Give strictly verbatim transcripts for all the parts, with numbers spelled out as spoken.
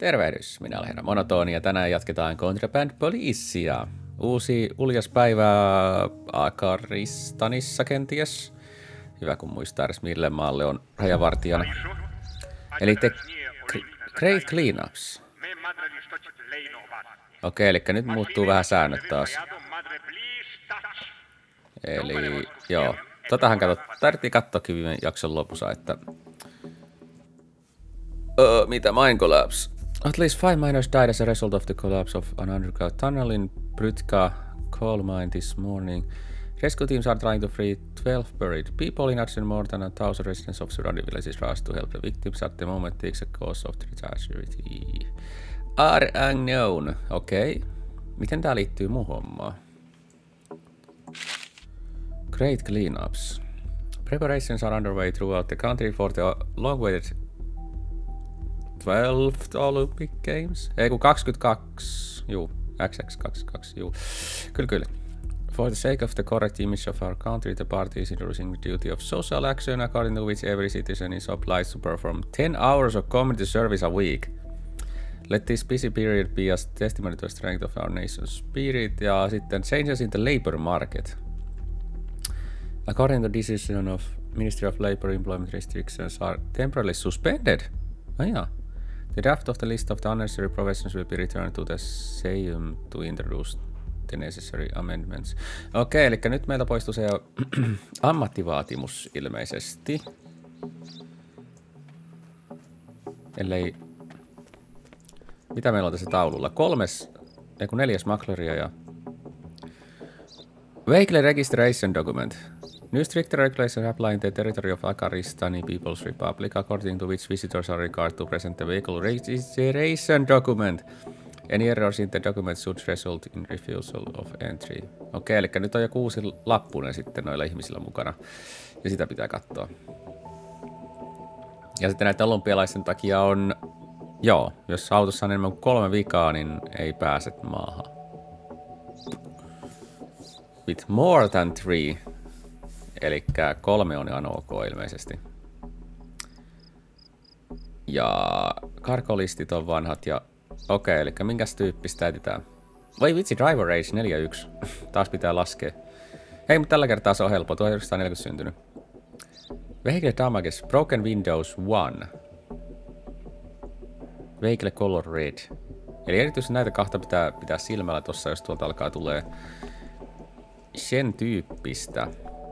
Tervehdys, minä olen herra Monotoni ja tänään jatketaan Contraband Policea. Uusi uljas päivä Akaristanissa kenties. Hyvä kun muistaa edes mille maalle on rajavartijana. Eli te Great Cleanups. Okei, eli nyt muuttuu vähän säännöt taas. Eli joo, totahan katsot, tarvittiin katsoakin viime jakson lopussa, että Uh, mitä mine collapse? At least five miners died as a result of the collapse of an underground tunnel in Brytka coal mine this morning. Rescue teams are trying to free twelve buried people in action. More than a thousand residents of surrounding villages rushed to help the victims at the moment. The exact cause of the tragedy are unknown. Okei. Okay. Miten tää liittyy mun hommaan? Great cleanups. Preparations are underway throughout the country for the long-awaited twelfth Olympic Games. Ei kun kaksikymmentäkaksi. Juu. X X kaksikymmentäkaksi. Juu. Kyllä kyllä. For the sake of the correct image of our country, the party is introducing the duty of social action, according to which every citizen is obliged to perform ten hours of community service a week. Let this busy period be a testimony to the strength of our nation's spirit. Ja sitten changes in the labor market. According to the decision of Ministry of Labor, employment restrictions are temporarily suspended. Oh, yeah. The draft of the list of the unnecessary professions will be returned to the Sejm to introduce the necessary amendments. Okei, eli nyt meiltä poistui se ammattivaatimus ilmeisesti. Ellei... Mitä meillä on tässä taululla? Kolmes, ei kun neljäs makleria ja... Vehicle registration document. New stricter regulations apply in the territory of Akaristani People's Republic, according to which visitors are required to present the vehicle registration document. Any errors in the document should result in refusal of entry. Okei, eli nyt on jo kuusi lappunen sitten noilla ihmisillä mukana. Ja sitä pitää katsoa. Ja sitten näiden olympialaisten takia on... Joo, jos autossa on enemmän kuin kolme vikaa, niin ei pääse maahan. With more than three. Elikkä kolme on ihan ok ilmeisesti. Ja karkolistit on vanhat ja... Okei, okay, eli minkäs tyyppistä etsitään? Voi vitsi, driver age neljä yksi. Taas pitää laskea. Hei, mutta tällä kertaa se on helppo. tuhatyhdeksänsataaneljäkymmentä syntynyt. Vehicle damages. Broken windows one. Vehicle color red. Eli erityisesti näitä kahta pitää pitää silmällä tossa, jos tuolta alkaa tulee sen tyyppistä.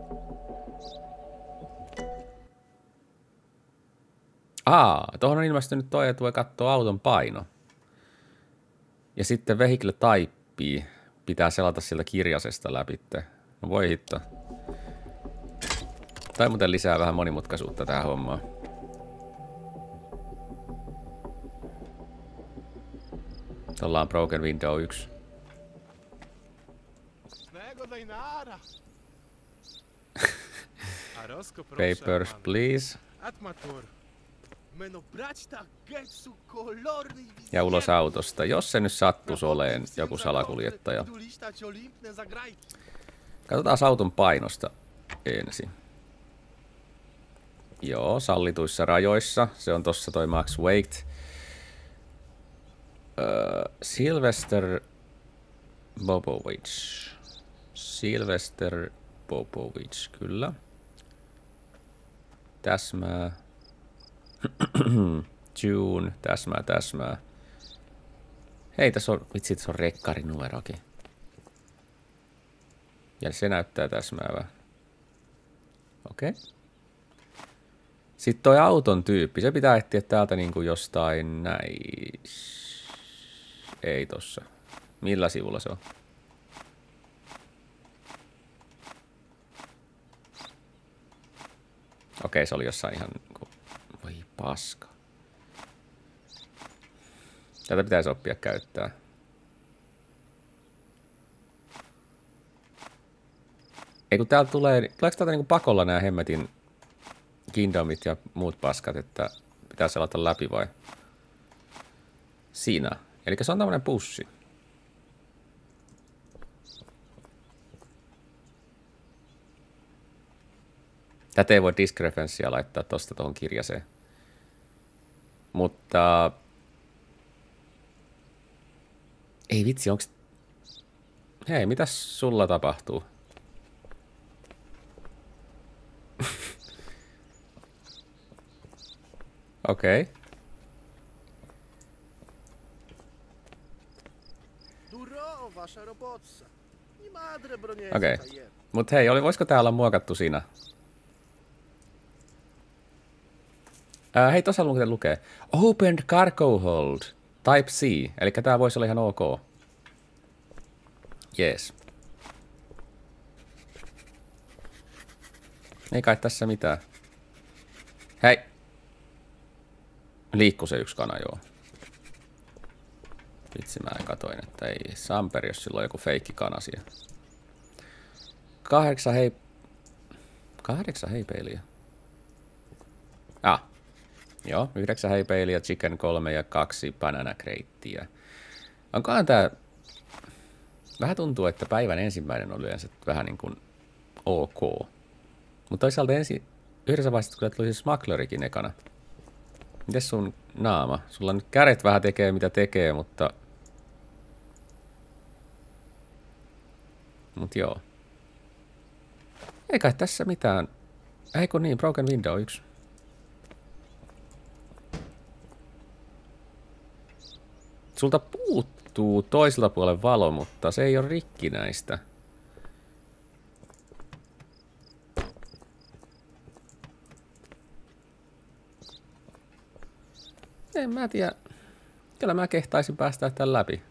Aa, tuohon on ilmestynyt toi, että voi katsoa auton paino. Ja sitten vehicle type pitää selata sieltä kirjasesta läpi. No voi hitto. Tai muuten lisää vähän monimutkaisuutta tähän hommaan. Tuolla on broken window yksi. Papers, please. Ja ulos autosta, jos se nyt sattuisi oleen joku salakuljettaja. Katsotaan auton painosta ensin. Joo, sallituissa rajoissa. Se on tossa toi max weight. Uh, Sylvester Bobovic. Sylvester Bobovic, kyllä. Täsmää. June, täsmää, täsmää. Hei, tässä on, vitsi, tässä on rekkarinumerokin. Ja se näyttää täsmäävää. Okei. Okay. Sitten toi auton tyyppi, se pitää etsiä täältä niinku jostain näin. Ei tossa. Millä sivulla se on? Okei, okay, se oli jossain ihan niinku... Voi paska. Tätä pitäisi oppia käyttää. Ei kun täältä tulee... Tuleeko täältä niinku pakolla nämä hemmetin kingdomit ja muut paskat, että pitää selata läpi vai? Siinä. Eli se on tämmönen pussi. Tätä ei voi discrepancya laittaa tosta tuohon kirjaseen. Mutta Ei vitsi, onks... Hei, mitäs sulla tapahtuu? Okei. Okay. Okei. Okay. Mut hei, oli, voisiko tää olla muokattu siinä? Ää, hei, tossa lukee, lukee. Opened cargo hold. Type C. Eli tää voisi olla ihan ok. Jees. Ei kai tässä mitään. Hei. Liikkuu se yksi kana, joo. Vitsi, mä katoin, että ei Samperi, jos sillä on joku feikki kana siellä. Kahdeksan hei... Kahdeksan heipeiliä. Ah. Joo, yhdeksän heipeiliä, chicken kolme ja kaksi banana creittiä. Onkohan tää... Vähän tuntuu, että päivän ensimmäinen on yleensä vähän niin kuin ok. Mutta toisaalta ensin... Yhdessä vaiheessa kyllä tuli siis smugglerkin ekana. Mites sun naama? Sulla nyt kädet vähän tekee mitä tekee, mutta... Mut joo. Ei kai tässä mitään. Eikö niin, broken window yksi. Sulta puuttuu toiselta puolen valo, mutta se ei ole rikkinäistä. En mä tiedä. Kyllä mä kehtaisin päästä tän läpi.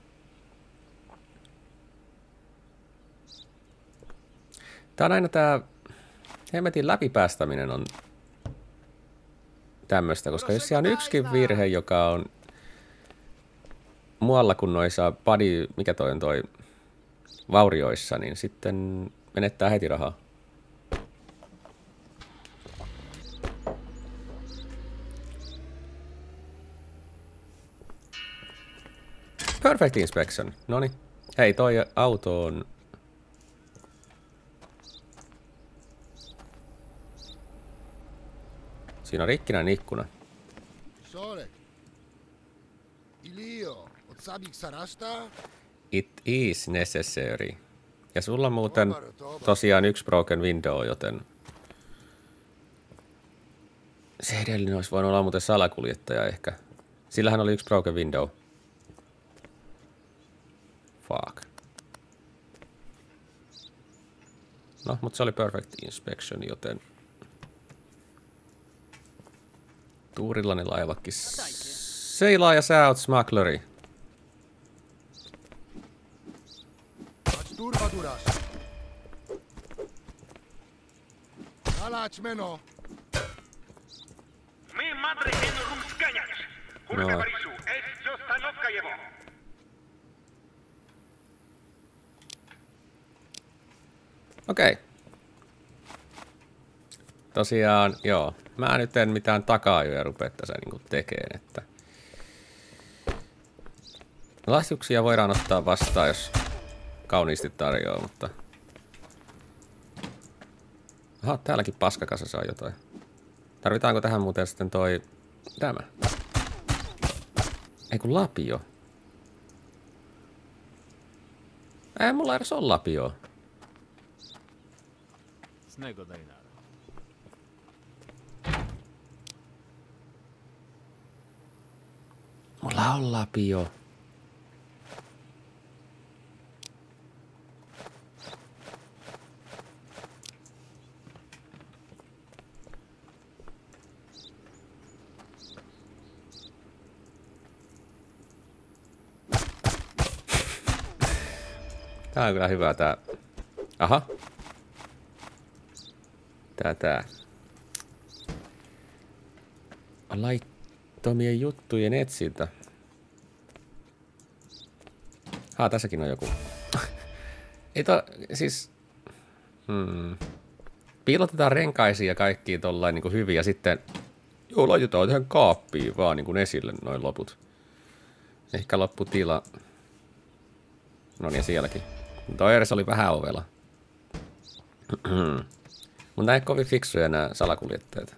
Tää on aina tää... Hemmetin läpipäästäminen on... tämmöstä, koska jos siellä on yksikin virhe, joka on... Muualla kuin noissa body... Mikä toi on toi... Vaurioissa, niin sitten menettää heti rahaa. Perfect inspection. Noniin. Hei, toi auto on... Siinä on rikkinäinen ikkuna. It is necessary. Ja sulla on muuten tosiaan yksi broken window, joten... Se edellinen olisi voinut olla muuten salakuljettaja ehkä. Sillähän oli yksi broken window. Fuck. No, mutta se oli perfect inspection, joten... Tuurillani laivakki seilaa ja sä oot smuggleri. No. Okei. Okay. Tosiaan, joo. Mä nyt en mitään taka-ajoja rupea tässä niinku tekemään, että... Lahjuksia voidaan ottaa vastaan, jos kauniisti tarjoaa, mutta... Aha, täälläkin paskakassa saa jotain. Tarvitaanko tähän muuten sitten toi... Tämä? Ei kun lapio. Ei mulla edes ole lapio. Mulla on lapio. Tää on kyllä hyvä tää. Aha. Tää tää. Laittomien juttujen etsintä. Haa, tässäkin on joku. Ei to, siis... Hmm. Piilotetaan renkaisia ja kaikkia tollain niinku hyvin ja sitten... Joo, laitetaan tähän kaappiin vaan niinku esille noin loput. Ehkä lopputila. No niin, sielläkin. Toi edes oli vähän ovela. Mutta näin kovin fiksuja nämä salakuljettajat.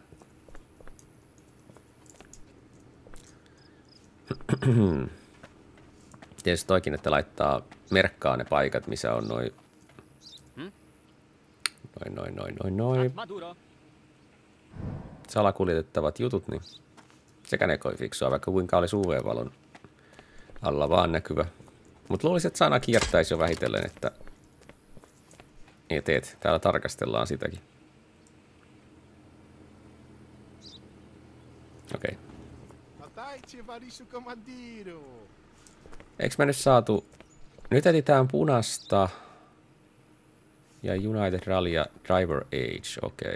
Tietysti toikin, että laittaa merkkaa ne paikat, missä on noin... Noin, noin, noin, noin, noin. Salakuljetettavat jutut, niin sekään ei koi fiksua, vaikka kuinka olisi U V-valon alla vaan näkyvä. Mutta luulisin, että sana kiertäisi jo vähitellen, että... Ei teet, täällä tarkastellaan sitäkin. Okei. Okay. Eikö me nyt saatu... Nyt etsitään punasta. Ja United Rally ja Driver Age, okei.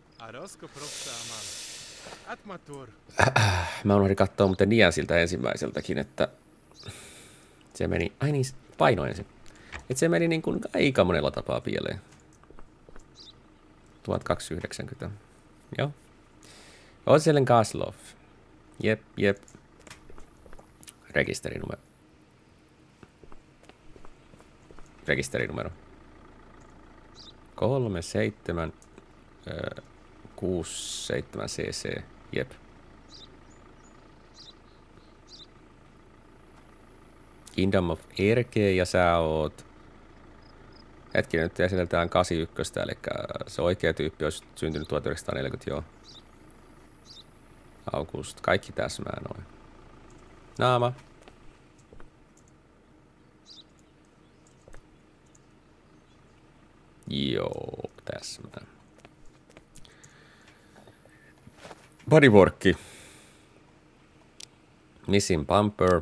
Okay. Mä unohdin katsoa muuten Niansilta ensimmäiseltäkin, että... Se meni... Ai niin, paino ensin. Että se meni niin kuin aika monella tapaa pieleen. tuhatkaksisataayhdeksänkymmentä. Joo. Otselen Kaslov. Jep, jep. Rekisterinumero. Rekisterinumero. kolme seitsemän kuusi seitsemän cc. Jep. Kingdom of Erke ja sä oot... Hetki nyt esitellään kahdeksankymmentäyksi, eli se oikea tyyppi olisi syntynyt tuhatyhdeksänsataaneljäkymmentä, joo. August, kaikki täsmää noin. Naama. Joo, täsmää. Bodyworkki. Missing bumper.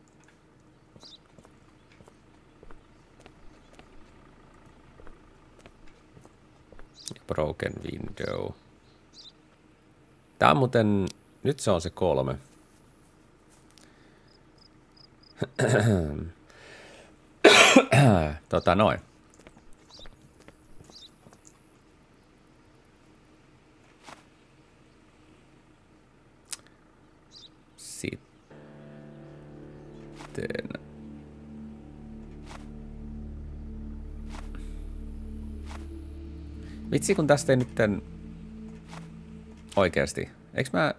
Broken window. Tää on muuten... Nyt se on se kolme. tota noin. Sitten... Vitsi, kun tästä ei nytten... Oikeesti. Eiks mä...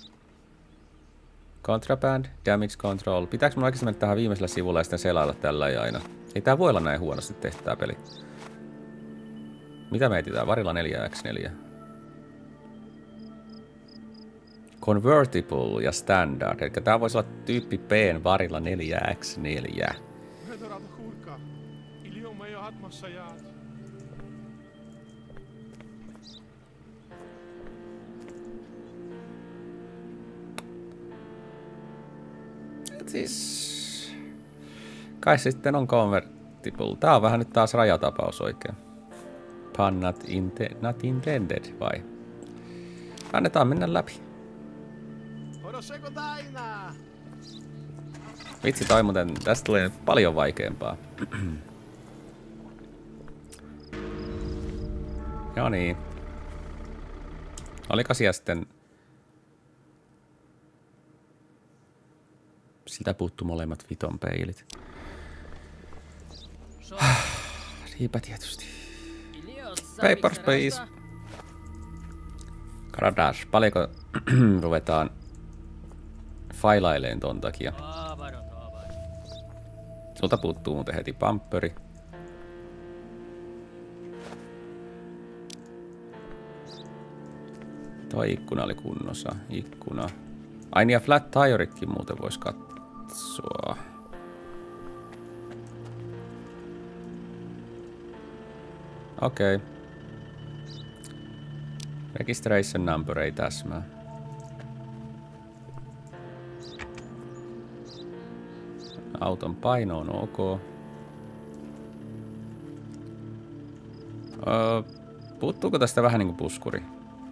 Contraband, damage control. Pitääkö mun oikeesti mennä tähän viimeisellä sivulla ja sitten selailla tällä ja aina? Ei tää voi olla näin huonosti tehty tää peli. Mitä me etsitään? Varilla neljä by neljä. Convertible ja standard. Eli tää voisi olla tyyppi P:n varilla neljä by neljä. Siis... Kai se sitten on convertible. Tää on vähän nyt taas rajatapaus oikein. Pun not, inte not intended, vai? Annetaan mennä läpi. Vitsi toi muuten, tästä tulee paljon vaikeampaa. Joo niin. Oliko siellä sitten... Siltä puuttuu molemmat viton peilit. Niinpä tietysti. Papers, please. Karadash, paljonko ruvetaan failaileen ton takia? Sulta puuttuu muuten heti bumperi. Tuo ikkuna oli kunnossa. Ikkuna. Ai niin, ja flat tirekin muuten vois katsoa. Okei. Okay. Registration number ei täsmää. Auton paino on ok. Öö, puuttuuko tästä vähän niinku puskuri?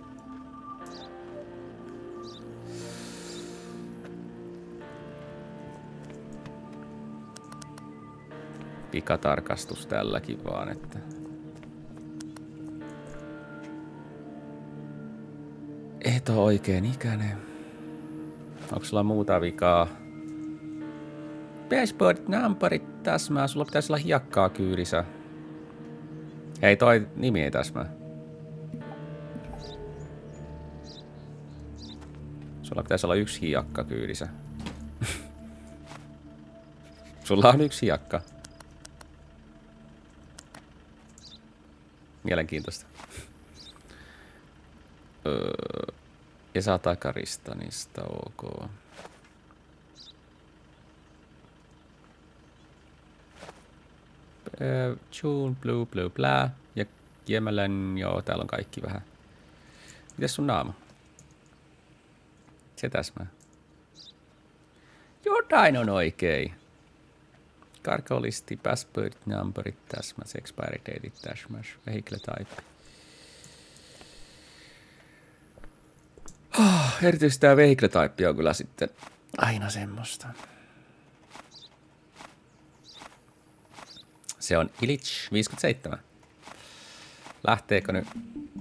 Pikatarkastus tälläkin vaan, että... Et oo oikein ikäinen. Onko sulla muuta vikaa? Dashboard numberit täsmää. Sulla pitäisi olla hiekkaa kyydissä. Ei, toi nimi ei täsmää. Sulla pitäisi olla yksi hiekka kyydissä. Sulla on yksi hiekka. Mielenkiintoista. Öö, ja saa takaristanista, ok. Öö, June, blue, blue, blää. Ja Jemelän, joo, täällä on kaikki vähän. Mites sun naama? Se täsmää. Jotain on oikein. Karkolisti, passport numberit, täsmäs, expiry date, täsmäs, vehicle type. Oh, erityisesti tää vehicle type on kyllä sitten aina semmoista. Se on Illich viisikymmentäseitsemän. Lähteekö nyt?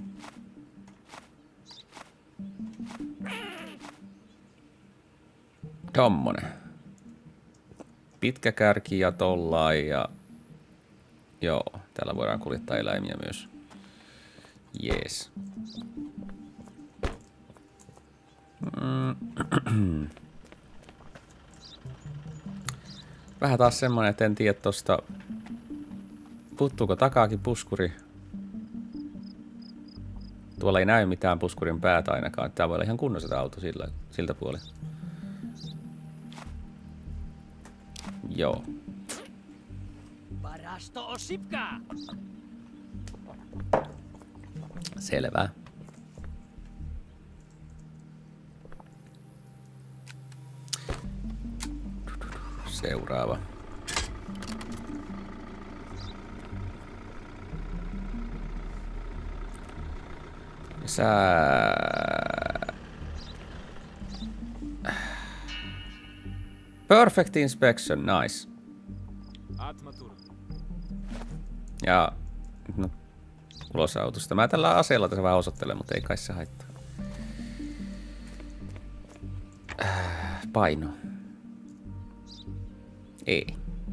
Tommonen. Pitkä kärki ja tollain ja... Joo, täällä voidaan kuljettaa eläimiä myös. Jees. Mm. Vähän taas semmonen, että en tiedä tosta... Puuttuuko takaakin puskuri? Tuolla ei näy mitään puskurin päätä ainakaan. Tää voi olla ihan kunnossa auto sillä, siltä puolella. Joo. Selvä. Seuraava. Sä... Perfect inspection, nice. Ja... No, ulos autosta. Mä tällä aseella tässä vähän osoittelen, mutta ei kai se haittaa. Paino. Ei.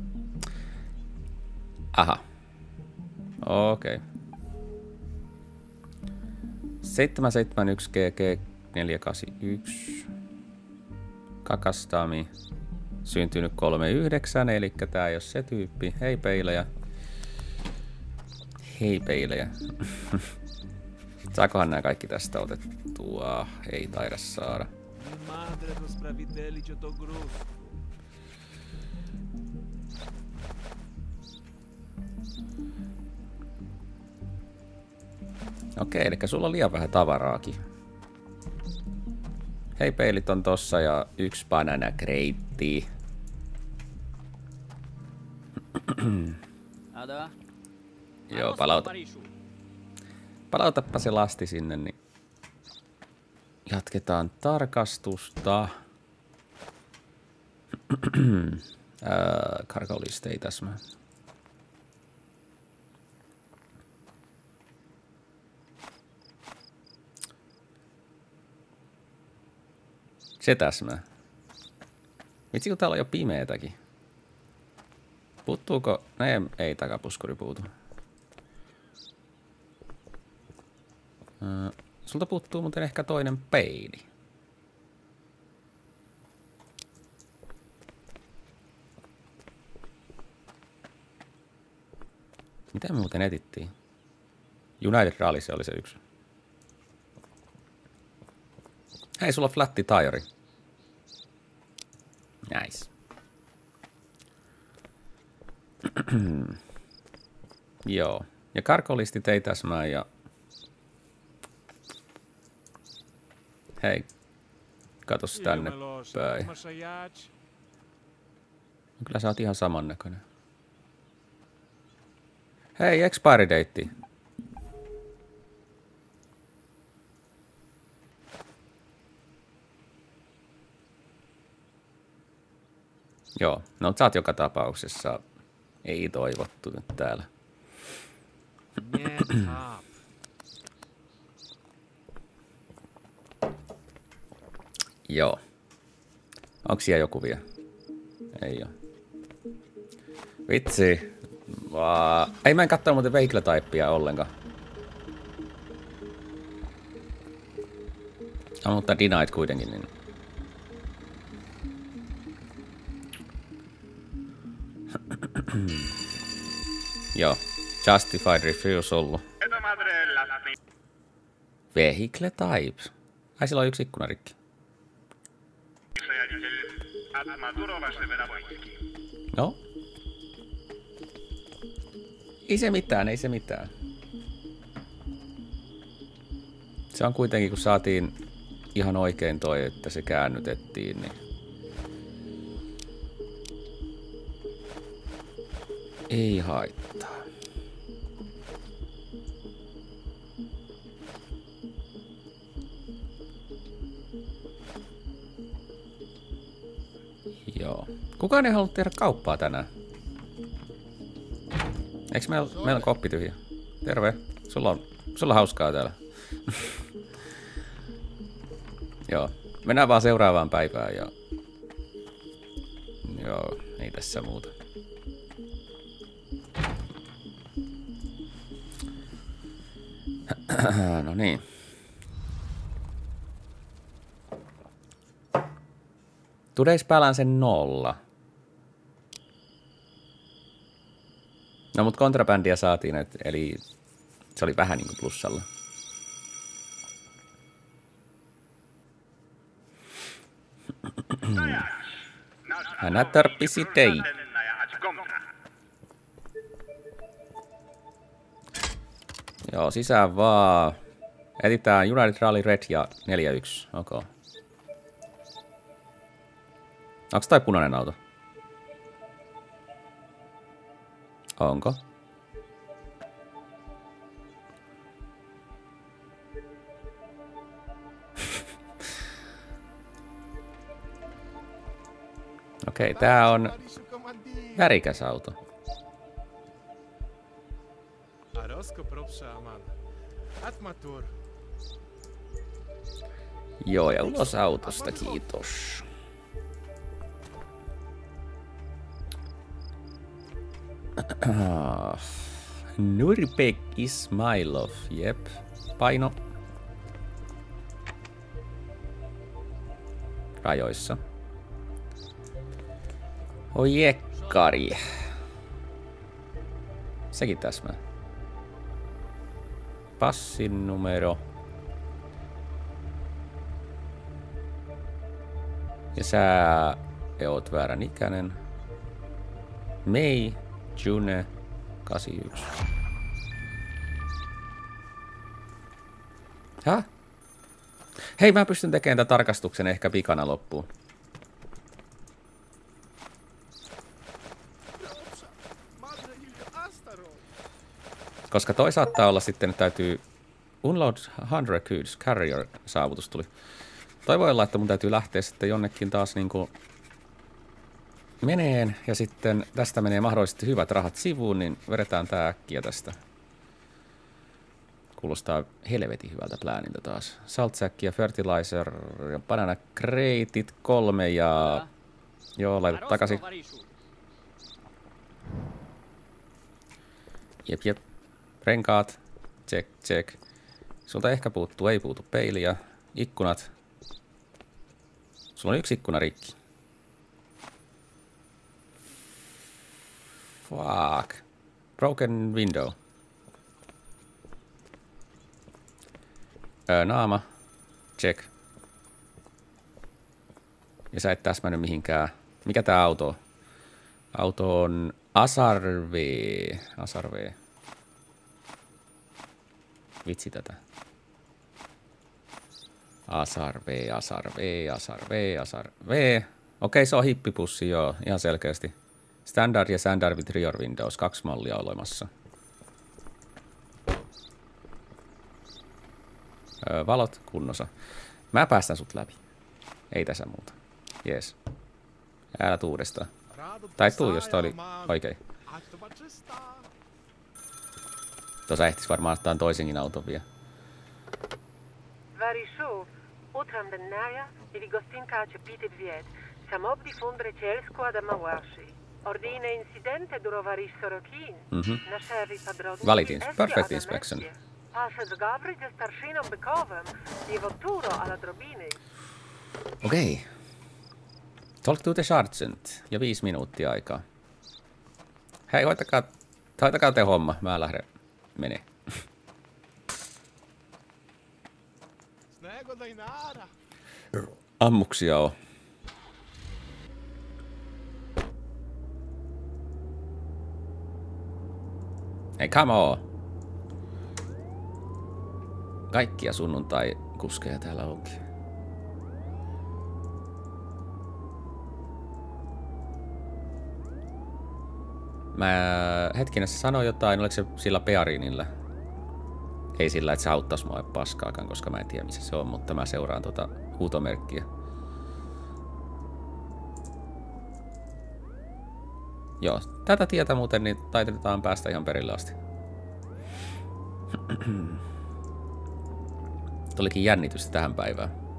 Aha. Okei. Okay. seitsemän seitsemän yksi G G neljä kahdeksan yksi. Kakastami. Syntynyt kolme yhdeksän, eli tää ei ole se tyyppi. Hei peilejä. Hei peilejä. Saakohan nää kaikki tästä otettua? Ei taida saada. Okei, eli sulla on liian vähän tavaraakin. Hei, peilit on tossa ja yksi banana kreitti. Joo, palauta. Palautappa se lasti sinne, niin jatketaan tarkastusta. Karkoliste ei täsmää. Se täsmää. Vitsi, kun täällä on jo pimeetäkin. Puuttuuko? No ei, ei takapuskuri puutu. Äh, sulta puuttuu muuten ehkä toinen peili. Mitä me muuten etittiin? United Rally, se oli se yksi. Hei, sulla on flatti tire. Nice. Joo. Ja karkolistit ei täsmää ja... Hei. Katos tänne päin. Kyllä sä oot ihan samannäköinen. Hei, expiry date. Joo, no sä oot joka tapauksessa ei toivottu nyt täällä. Joo. Onko siellä joku vielä? Ei oo. Vitsi. Vaa. Ei mä en kattonut muuten vehicle typea ollenkaan. No, mutta denied kuitenkin, niin... Joo. Justified refusal. Vehicle type. Ai sillä on yksi ikkunarikki. No. Ei se mitään, ei se mitään. Se on kuitenkin, kun saatiin ihan oikein toi, että se käännytettiin, niin... Ei haittaa. Joo. Kukaan ei halua tehdä kauppaa tänään. Eiks meillä, meillä on koppi tyhjä? Terve. Sulla on, sulla on hauskaa täällä. Joo. Mennään vaan seuraavaan päivään ja... Joo, ei tässä muuta. No niin. Today's balance nolla. No mut kontrabandia saatiin, et, eli se oli vähän niinku plussalla. Another busy day. Joo, sisään vaan. Etitään United Rally Red ja neljä yksi. Okay. Onks toi punainen auto? Onko? Okei, okay, tää on värikäs auto. Joo, ja ulos autosta, kiitos. Nurpek Ismailov, jep. Paino. Rajoissa. Oi jekkari. Sekin täsmää. Passin numero. Ja sä oot väärän ikäinen. Mei, June, kahdeksankymmentäyksi. Häh? Hei, mä pystyn tekemään tämän tarkastuksen ehkä pikana loppuun. Koska toi saattaa olla sitten, että täytyy unload one hundred goods, carrier saavutus tuli. Toi voi olla, että mun täytyy lähteä sitten jonnekin taas niinku meneen ja sitten tästä menee mahdollisesti hyvät rahat sivuun, niin vedetään tää äkkiä tästä. Kuulostaa helvetin hyvältä pläniltä taas. Saltsäkki ja fertilizer ja banana kreitit kolme ja... Joo, laita takaisin. Jep, jep. Renkaat. Check, check. Sulta ehkä puuttuu, ei puutu peiliä. Ikkunat. Sulla on yksi ikkuna rikki. Fuck. Broken window. Öö, naama. Check. Ja sä et täsmännyt mihinkään. Mikä tää auto on? Auto on Asarve. Asarve. Vitsi tätä. Asarve, Asarve, Asarve, Asarve. Okei, se on hippipussi, joo, ihan selkeästi. Standard ja standard with rear windows, kaksi mallia olemassa. Öö, valot kunnossa. Mä päästän sut läpi. Ei tässä muuta. Jees. Älä tuu uudestaan. Tai tuu, jos tää oli oikein. Tuossa ehtis varmaan ottaa toisenkin auton vielä. Varishu, utram dennaja, ili gostinka cepite dviet. Samob difundre cielsko adamawashi. Ordine incidente durovaris sorokin. Nashevi padrodni. Valitin. Perfect inspection. Pashed gabri ze starshinom bykowem. Jewoturo ala drobiny. Okei. Okay. Talk to the sergeant. Ja viisi minuuttia aikaa. Hei, hoitakaa Taitakaa te homma, mä lähden menee. Ammuksia on. Ei, come on. Kaikkia sunnuntai-kuskeja täällä onkin. Mä hetkinen se sanoi jotain, oliko se sillä Pearinilla? Ei sillä, että se auttaisi mua paskaakaan, koska mä en tiedä missä se on, mutta mä seuraan tuota huutomerkkiä. Joo, tätä tietä muuten niin taitetaan päästä ihan perille asti. Tulikin jännitystä tähän päivään.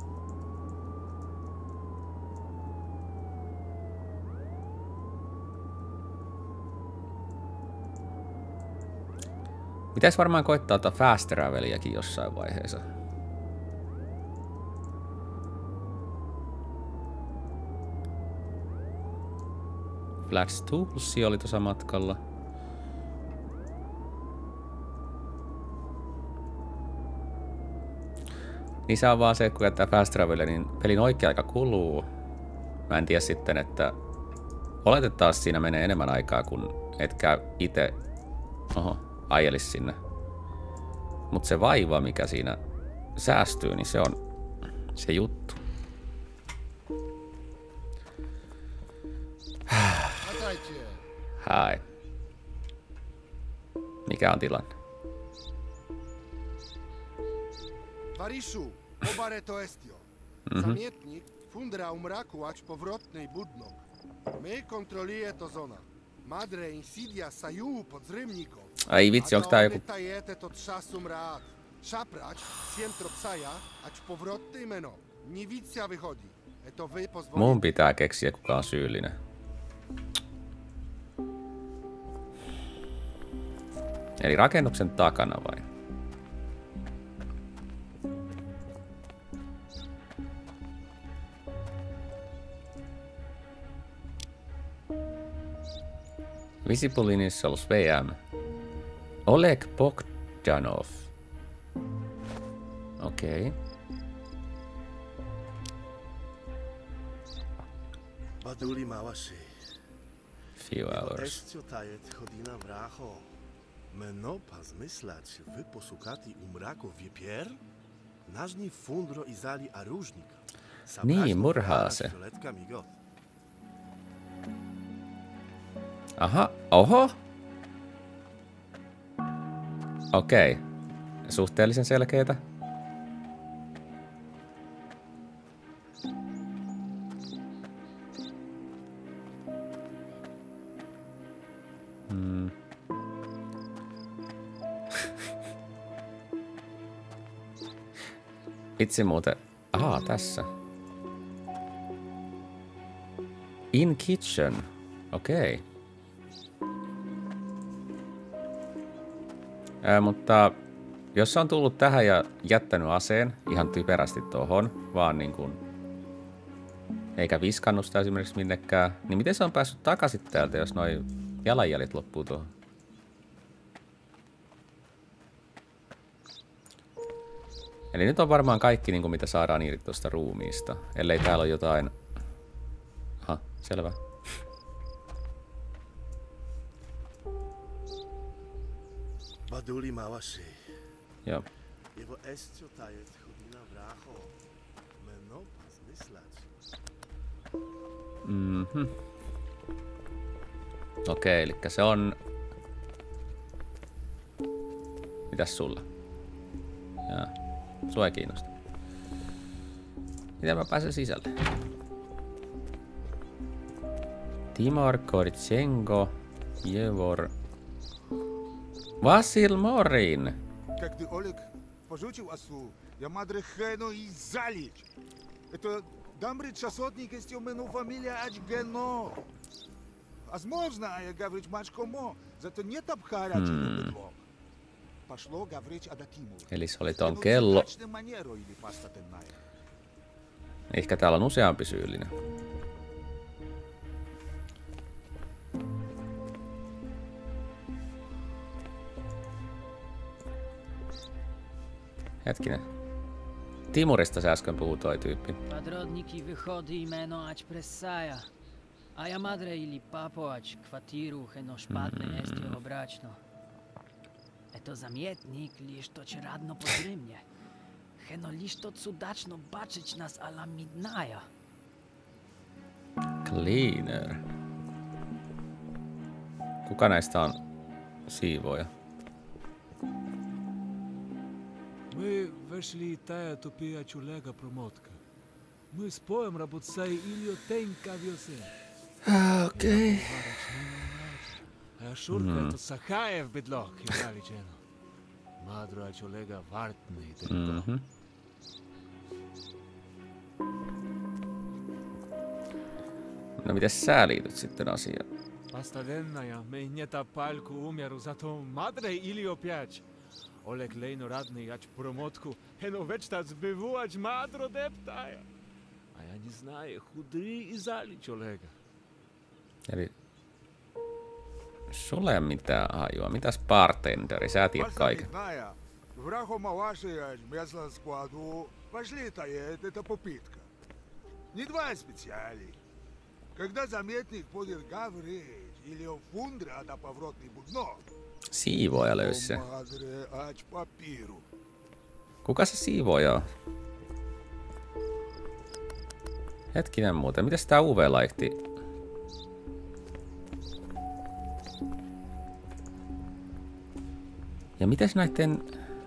Pitäis varmaan koittaa ottaa fast traveliakin jossain vaiheessa. Flats Tools oli tuossa matkalla. Niin se on vaan se, kun jättää fast travelia, niin pelin oikea aika kuluu. Mä en tiedä sitten, että oletetaan siinä menee enemmän aikaa, kun et käy ite oho, ajelis sinne. Mut se vaiva, mikä siinä säästyy, niin se on se juttu. Hai. Mikä on tilanne? Variszu, obare to estio. Zamietnik, fundra umraku, ać powrotnej budno. My kontroluje to zona. Madre insidia saju podzrymniko. Ai vitsi, onks tää joku... Tajete to trzasum raat. Szaprać, sientro psaja, ać powrotnej meno. Niwicja wychodzi. Eto wy pozwoli... Mun pitää keksiä, kuka on syyllinen. Eli rakennuksen takana vai? Visible Initials V M. Oleg Bogdanov. Okei. Okay. Baduli małaszy. Few hours. Estio tajet chodina vracho. Meno pozmyslać wy posukati umrako wiepier? Nażni fundro izali a różnika. Niin, murhaa se. Aha, oho. Okei. Okay. Suhteellisen selkeitä. Hmm. Itse muuten... Aha, tässä. In kitchen. Okei. Okay. Ää, mutta jos on tullut tähän ja jättänyt aseen ihan typerästi tohon, vaan niin kuin, eikä viskannut sitä esimerkiksi minnekään, niin miten se on päässyt takaisin täältä, jos noi jalanjäljet loppuu tuohon? Eli nyt on varmaan kaikki, niin kuin mitä saadaan irti tuosta ruumiista, ellei täällä ole jotain... Aha, selvä. Baduli małaszy. Joo. Jego estio tajet chodina vracho. Meno pozmyslać. Mhm. Okei, eli se on... Mitäs sulla? Jaa. Sua ei kiinnosta. Miten mä pääsen sisälle? Timur Koritsenko, Jevor... Vasil Morin! Когда Олег пожучил осу, я мадре хэно и залить. Это дамрит шасотник из тюмену фамилия Ачгено. Возможно, я говорить мачкомо, зато нет обхаря бедло. Пошло говорить Адатиму. Eli se oli ton kello. Ehkä täällä on useampi syyllinen. Hetkinen. Timurista sä äsken puhui toi tyyppi. Подробники выходы именно ać Pressaja. A ja madre ili papo ać kwartiru heno szpadne estio obračno. Eto zamietnik liż to ci radno podrymnie. Heno liż to cudačno baczyć nas ala midnaja. Cleaner. Kuka näistä on siivooja? Мы вошли тая тупия чулега промотка. Мы с поем работали или тенка вёсе. Okei. А шурка это Сахаев бедлок, Иваличено. Мадро чулега вартный тенко. Mhm. No mites sä liityt sitten asiaan? Поставленная меня пальку умеру, зато мадре или опять. Олег Лейно радный ач промотку, хено вечта сбивуач мадро дептая. А я не знаю, худри и залич Олега. Eli sulle ei ole mitään hajua. Mitäs bartenderi? Sä tiedät kaiken. Врагу Маваши местном складу пошли таять, это попытка. Не два специали. Когда заметник будет говорить или фундра да поворотный будно. Siivooja löysi se. Madre ać papiru. Kuka se siivooja on? Hetkinen muuten. Mitäs tää U V-laihti? Ja mitäs näitten...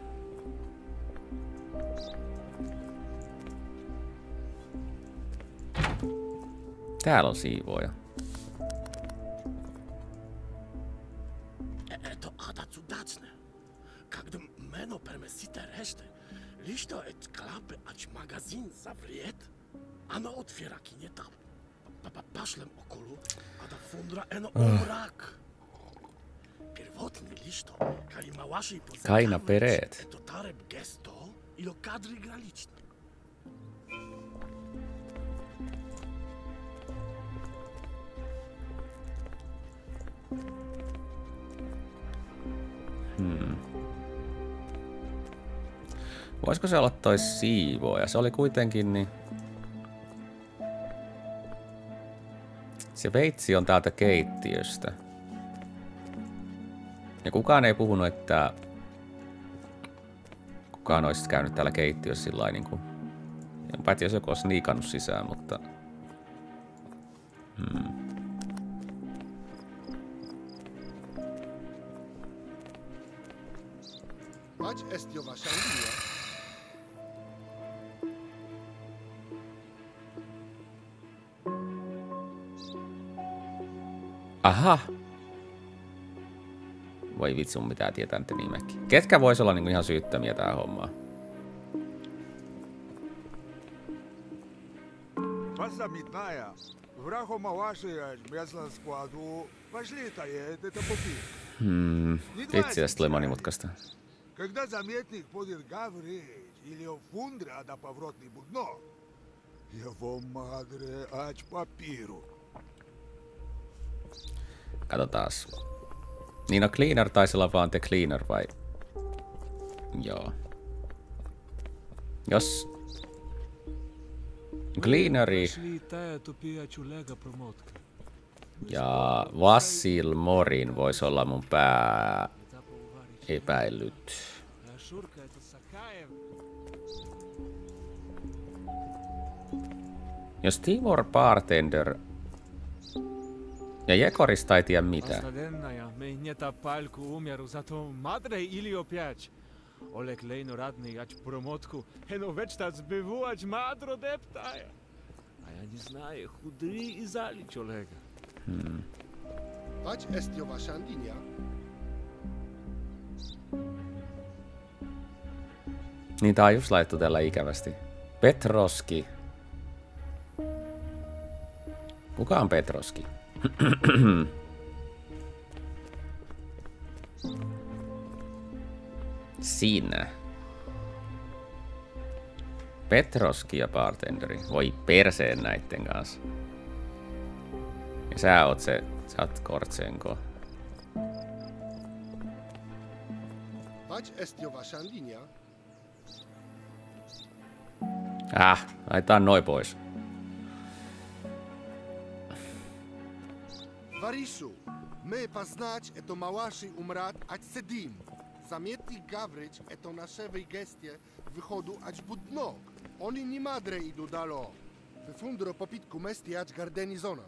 Täällä on siivooja. Это ада цудачно. Когда мено пермесите реште, лишь то эт клапы ач магазин заврет, оно отвира кинета. Пошлем около, ада фундра ено умрак. Первотный лишь то, кай маваши позакавец. Kaina pereet. Это тареб гесто, ило кадри гралично. Hmm. Voisiko se olla toi siivooja? Se oli kuitenkin niin... Se veitsi on täältä keittiöstä. Ja kukaan ei puhunut, että... Kukaan olisi käynyt täällä keittiössä sillain niinku... En päätä, jos joku olisi niikannut sisään, mutta... Hmm. Ać estio wasza linia. Aha! Voi vitsi, mun pitää tietää niiden nimekin. Ketkä vois olla niinku ihan syyttömiä tää hommaa? Позаметная. Врагу Маваши местном складу пошли таять, это попытка. Hmm. Vitsi, tästä tuli monimutkaista. Когда заметник будет говорить или фундра да поворотный будно, его мадре ач папиру. Katsotaas. Niin no Cleaner taisi olla vaan The Cleaner vai? Joo. Jos... Cleaneri ja Vassil Morin voisi olla mun pää... epäillyt. Jos Timur Bartender ja Jekorista ei tiedä mitään. Олег Лейно радный ач промотку, хено вечта сбивуач мадро дептая. А я не знаю, худри и залич Олега. Ać estio wasza linia. Niin tää on just laittu täällä ikävästi. Petroski. Kuka on Petroski? Siinä. Petroski ja bartenderi. Voi perseen näitten kanssa. Ja sä oot se... Sä oot Kortsenko. Ać estio wasza linia. Äh, laitetaan noi pois. Варишу, мы познать это малаши умрат ать седим. Заметник Гаврич это нашевой гесте выходу ать буднок. Oni ni madre idu dalo. Wyfundro popitku mesti ać gardenizona.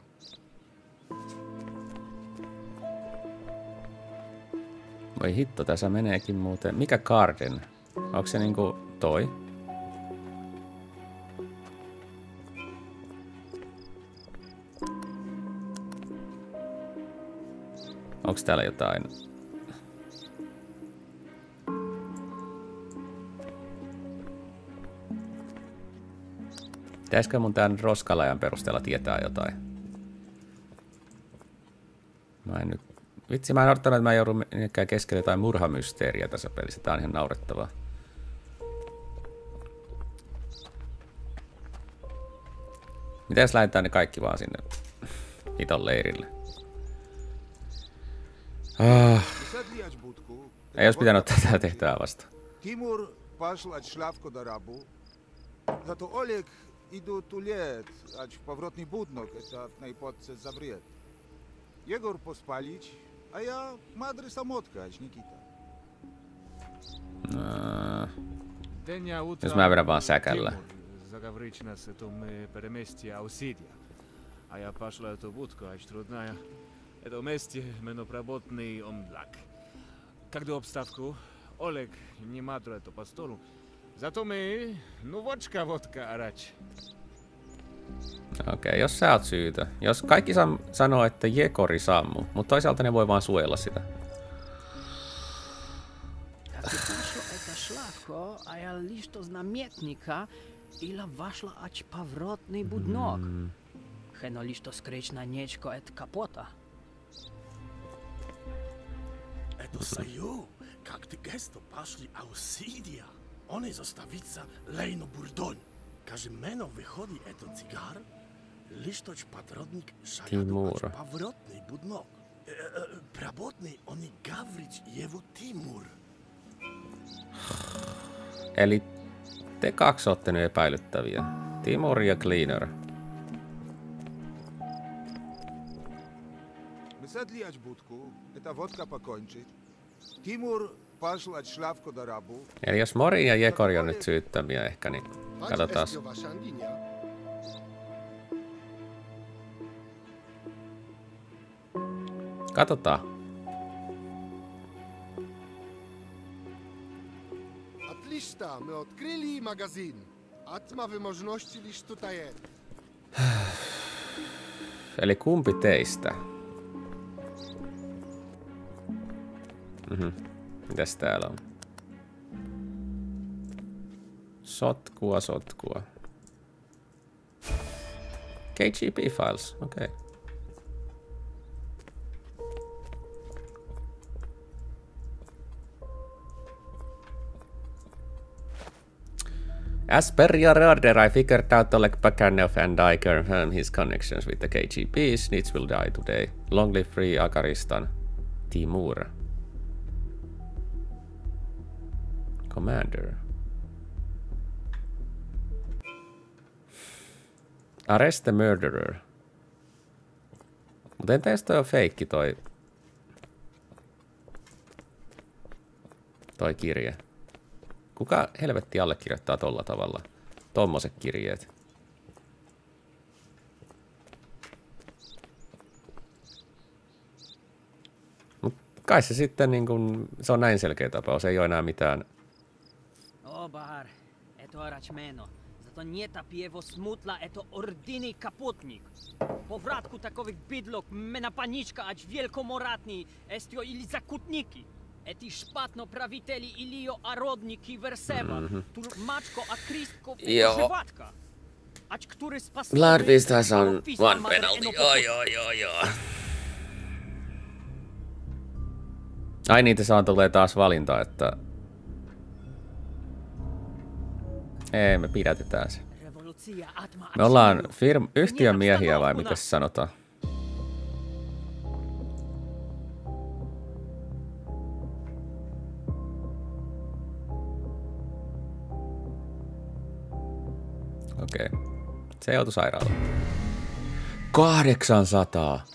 Voi hitto, tässä meneekin muuten. Mikä garden? Onko se niinku toi? Onks täällä jotain? Pitäisikö mun tän roskalajan perusteella tietää jotain? Mä en nyt... Vitsi, mä en odottanut, että mä joudun minnekään keskelle jotain murhamysteeriä tässä pelissä. Tää on ihan naurettavaa. Mitä jos lähdetään ne kaikki vaan sinne hiton leirille? Ah. Ei olisi pitänyt ottaa tätä tehtävää vastaan. Timur пошел от Шлавко до Рабу. Зато Олег идут тулет, аж повротный буднок, это наиподце завред. Егор поспалить, а я мадре самотка, аж Никита. No. Denia utra. Jos mä vedän vaan säkällä. Заговорить нас, это мы переместия Аусидия. А я пошла эту будку, аж трудная. Это вместе менопроботный омдлак. Когда обставку, Олег не мадру это по столу. Зато мы, ну водка, водка, арач. Okei, okay, jos sä oot syytä. Jos kaikki san sanoo, että Jekori sammu, mutta toisaalta ne voi vaan suojella sitä. А я лишь то знаметника, ила вашла ач повротный буднок. Хено лишь то скречна нечко эт капота. Это саю, как ты гесто пошли Аусидия. Он и заставится Лейно Бурдонь. Каже, мено выходит это цигар, лишь точ подродник шаяду ач повротный буднок. Пработный он и Гаврич его Тимур. Eli te kaksi ootte nyt epäilyttäviä. Timur ja Cleaner. Выседли аж будку, это водка покончит. Тимур пошел от Шлавко до Рабу. Eli jos Mori ja Jekori on nyt syyttämiä ehkä, niin katsotaan. Katsotaan. Отлично, мы открыли магазин. Atma wymożności lisz tutaj jest. Eli kumpi teistä? Mhm. Mitäs täällä on? Sotkua, sotkua. K G P files, okei. Okay. As per your order, I figured out Oleg Bakanov and I confirm his connections with the K G B. Snitch will die today. Long live free Akaristan. Timur. Commander. Arrest the murderer. Mut entäs toi on feikki toi... Toi kirje. Kuka helvetti allekirjoittaa tolla tavalla? Tommoset kirjeet. Mut kai se sitten niin kun, se on näin selkeä tapaus, ei oo enää mitään. O, Bahar, eto arachmeno. Zato nie tapiewo smutla, eto ordini kaputnik. Po wratku takowych bydlok, mena paniczka, ać wielkomoratni, estio ili zakutniki. Eti špatno praviteli Ilio Arodniki Verseva, mm-hmm. tur mačko a kristko poživatka. Ać który spasł... Bloodbeast has on one penalty. Oi, oi, oi, oi. Ai niin, tässä tulee taas valinta, että... Ei, me pidätetään se. Me ollaan firm... yhtiön miehiä vai mitä se sanotaan? Okei. Okay. Se joutui sairaalaan. kahdeksansataa!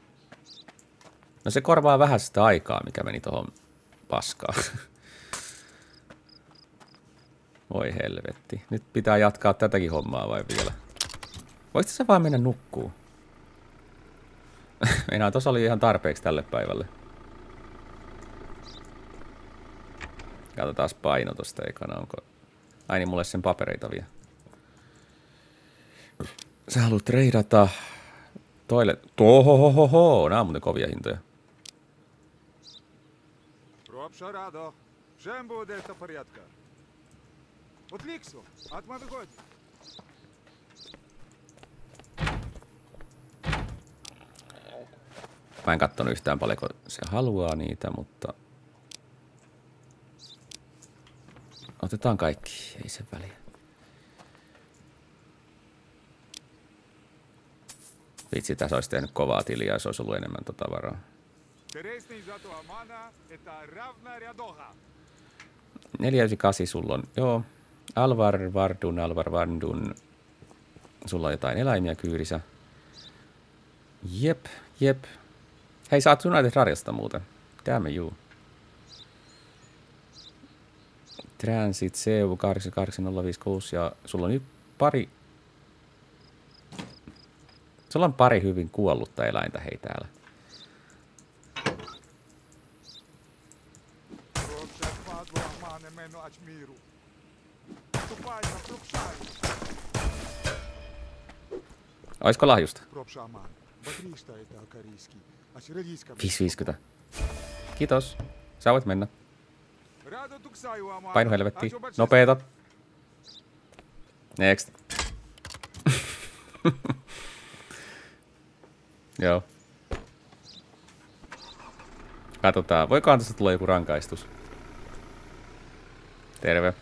No se korvaa vähän sitä aikaa, mikä meni tohon paskaan. Voi helvetti. Nyt pitää jatkaa tätäkin hommaa vai vielä? Voisitko sä vaan mennä nukkuu? Meinaa, tossa oli ihan tarpeeksi tälle päivälle. Katsotaan paino tosta ekana, onko... Ai niin, mulle sen papereita vielä. Sä haluat treidata... Toille... Tohohohoho! Nää on muuten kovia hintoja. Робша радо. Всем будет это порядка. Вот Ликсу, от Мадгоди. Mä en kattonut yhtään paljonko se haluaa niitä, mutta... Otetaan kaikki, ei se väliä. Vitsi, tässä olisi tehnyt kovaa tiliä, jos olisi ollut enemmän tota varaa. neljä yhdeksän kahdeksan sulla on, joo. Alvar Vardun, Alvar Vardun. Sulla on jotain eläimiä kyyrissä. Jep, jep. Hei, sä oot United Radiasta muuten. Damn you. Transit C U kahdeksan kahdeksan nolla viisi kuusi ja sulla on nyt pari... Sulla on pari hyvin kuollutta eläintä, hei täällä. Oisko lahjusta? viisi viisikymmentä. Kiitos. Sä voit mennä. Painu helvettiin. Nopeeta. Next. Joo. Katsotaan. Voikohan tästä tulla joku rankaistus? Terve.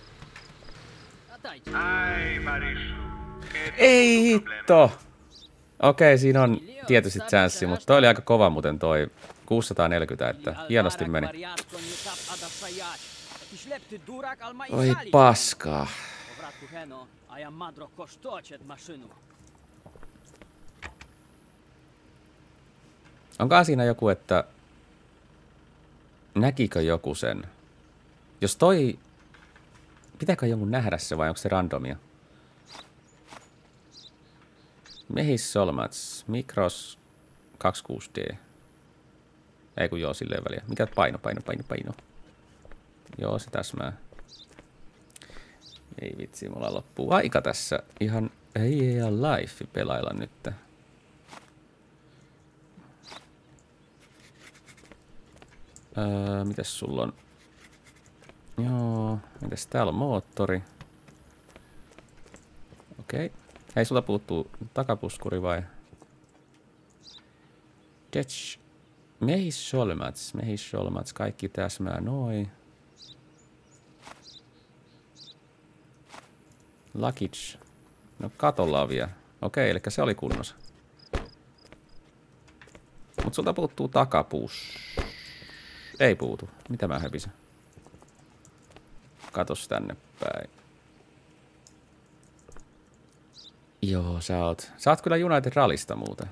Ei hitto! Okei, siinä on tietysti chanssi, mutta toi oli aika kova muuten toi kuusisataaneljäkymmentä, että hienosti meni. Oi paskaa. Onkaan siinä joku, että näkikö joku sen? Jos toi... Pitääkö jonkun nähdä se vai onko se randomia? Mehis Solmats, Mikros kaksikymmentäkuusi D. Ei kun joo, silleen väliä. Mikä paino, paino, paino, paino. Joo, se täsmää. Ei vitsi, mulla loppuu aika tässä. Ihan ei ihan life pelailla nyt. Öö, mitäs sulla on? Joo, mitäs täällä on moottori? Okei. Okay. Hei, sulta puuttuu takapuskuri vai? Detch. Mehis Solmats, Mehis Solmats, kaikki täsmää noin. Luggage. No katolla on vielä. Okei, eli se oli kunnossa. Mut sulta puuttuu takapus. Ei puutu. Mitä mä höpisen? Katos tänne päin. Joo, sä oot. Sä oot kyllä United Rallysta muuten.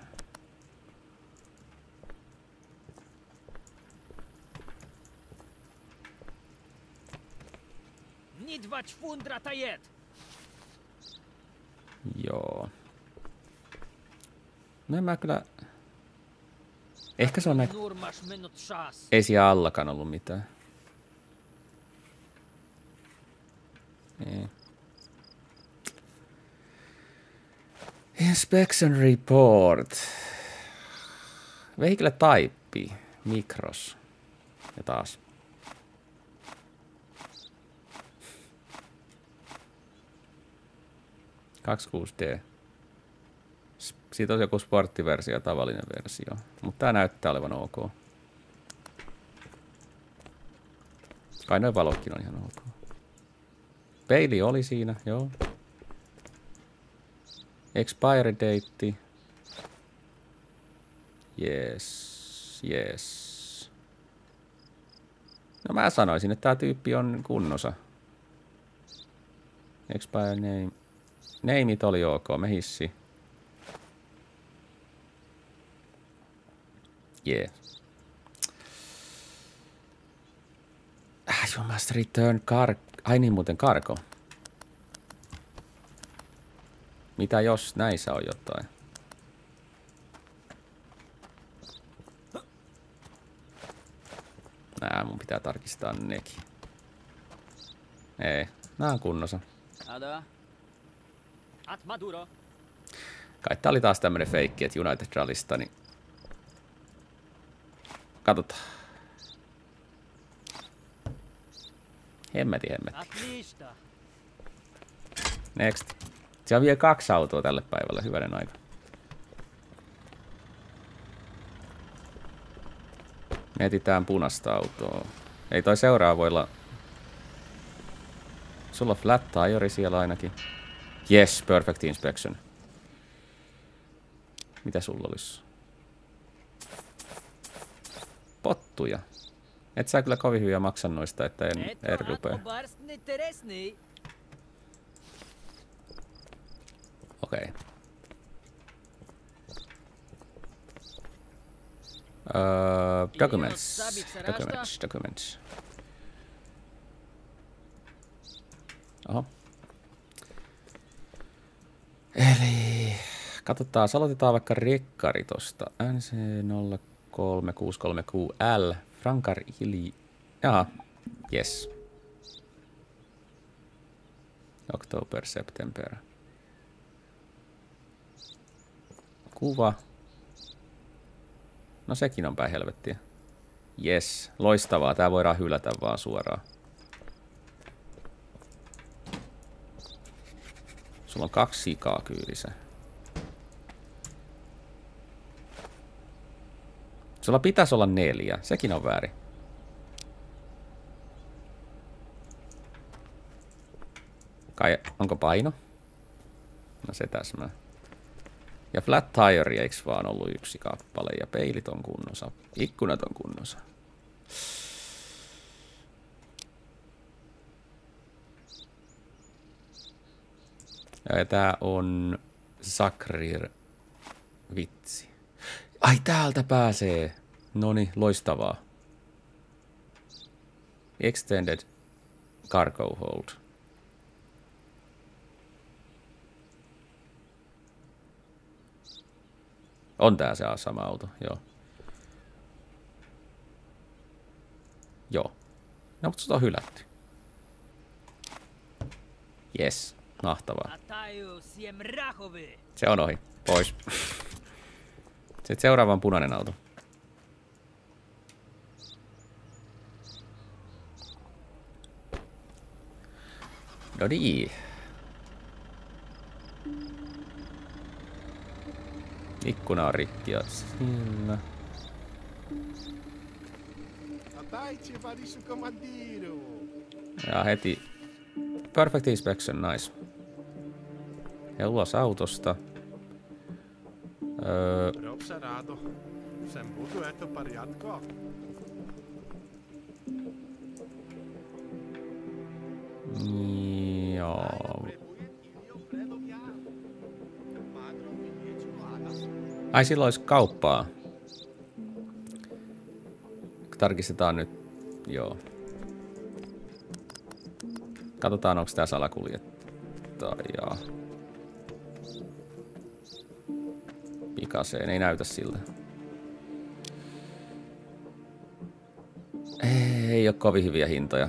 Joo. No en mä kyllä... Ehkä se on näin... Ei siellä allakaan ollut mitään. Ei. Inspection report. Vehicle type. Mikros. Ja taas. kaksikymmentäkuusi D. Siitä on joku sporttiversio ja tavallinen versio. Mutta tää näyttää olevan ok. Kai noin valotkin on ihan ok. Peili oli siinä, joo. Expire date. Yes, yes. No mä sanoisin, että tää tyyppi on kunnossa. Expire name. Neimit oli ok, me hissi. Jee. Yeah. Ah, you must return car... Ai niin, muuten cargo. Mitä jos näissä on jotain? Nää mun pitää tarkistaa nekin. Ei, nää on kunnossa. Kai tää oli taas tämmönen feikki, että United Rallysta, niin... Katsotaan. Hemmeti, hemmeti. Next. Se on vielä kaksi autoa tälle päivälle, hyvänen aika. Mietitään punaista autoa. Ei toi seuraava voi olla... Sulla on flat tire siellä ainakin. Yes, perfect inspection. Mitä sulla olisi? Pottuja. Et sä kyllä kovin hyviä maksa noista, että en, en rupea. Okei. Okay. Uh, documents. Documents. Documents. Oho. Eli... Katsotaan, aloitetaan vaikka rekkari tosta. N C nolla kolme kuusi kolme Q L. Frankar Ili... Jaha. Yes. October, September. Kuva. No sekin on päin helvettiä. Yes. Loistavaa. Tää voidaan hylätä vaan suoraan. Sulla on kaksi sikaa kyydissä. Sulla pitäisi olla neljä. Sekin on väärin. Kai, onko paino? No se täsmää. Ja flat tire, eiks vaan ollut yksi kappale. Ja peilit on kunnossa. Ikkunat on kunnossa. Ja tää on Sakrir vitsi. Ai täältä pääsee. Noni, loistavaa. Extended cargo hold. On tää se sama auto, joo. Joo. No, mutta sitä on hylätty. Yes, mahtavaa. Se on ohi, pois. Sitten seuraava on punainen auto. No niin. Ikkuna on rikki ja sillä. Ja heti. Perfect inspection, nice. Ja ulos autosta. Öö. Joo. Ai silloin olisi kauppaa. Tarkistetaan nyt. Joo. Katsotaan onko tää salakuljettaja. Pikaseen, ei näytä siltä. Ei oo kovin hyviä hintoja.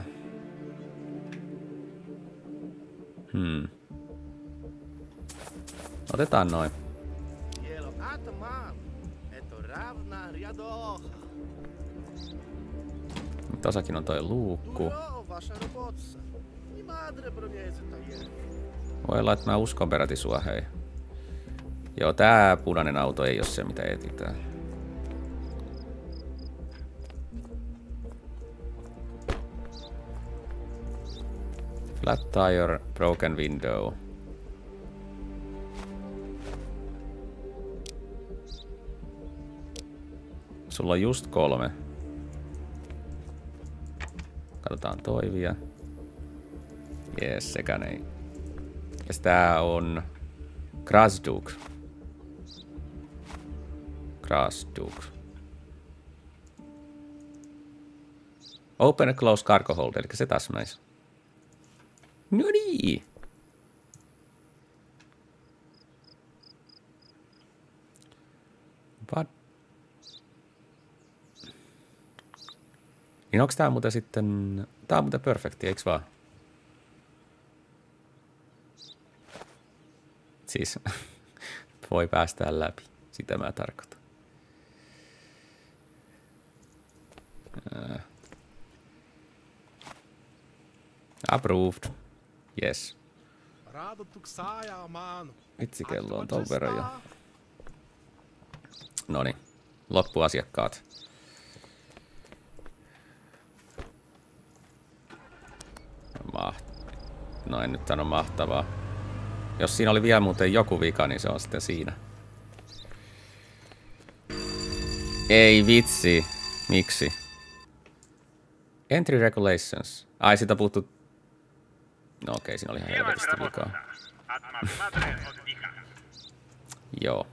Hmm. Otetaan noin. Tosakin on toi luukku. Voi olla, että mä uskon peräti sua, hei. Joo, tää punainen auto ei oo se, mitä etsitään. Flat tire, broken window. Sulla on just kolme. Katsotaan toivia. Jees, sekään ei. Ja tää on Krasduk. Krasduk. Open and close cargo hold, eli se taas näis. No niin. What? Niin onks tää muuten sitten... Tää on muuten perfekti, eiks vaan? Siis voi päästää läpi. Sitä mä tarkoitan. Uh. Approved. Yes. Vitsi, kello on ton verran jo. Noniin. Loppuasiakkaat. Maht... Noin, nyt tän on mahtavaa. Jos siinä oli vielä muuten joku vika, niin se on sitten siinä. Ei vitsi. Miksi? Entry regulations. Ai, sitä puuttu... No okei, okay, siinä oli ihan helvetisti vikaa. Joo.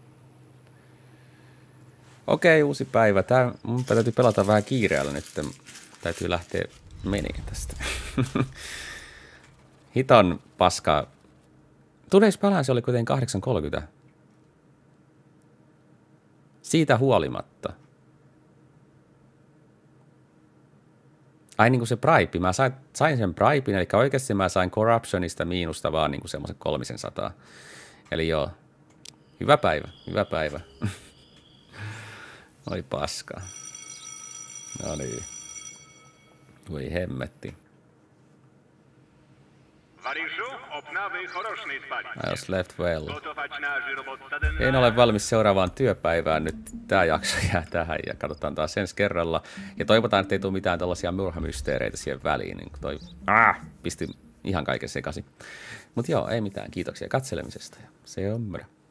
Okei, okay, uusi päivä. Tää, mun täytyy pelata vähän kiireellä nyt. Täytyy lähteä menee tästä. Hiton paska. Today's balance oli kuitenkin kahdeksan kolmekymmentä. Siitä huolimatta. Ai niinku se bribe. Mä sain, sain sen bribein, eli oikeasti mä sain corruptionista miinusta vaan niinku semmoisen kolmisen sataa. Eli joo. Hyvä päivä, hyvä päivä. Oi paska. No niin. Voi hemmetti. I was left well. En ole valmis seuraavaan työpäivään. Nyt tää jakso jää tähän ja katsotaan taas ensi kerralla. Ja toivotaan, että ei tule mitään tällaisia murhamysteereitä siihen väliin. Niin toi ah, pisti ihan kaiken sekaisin. Mutta joo, ei mitään. Kiitoksia katselemisesta. Se on mörä.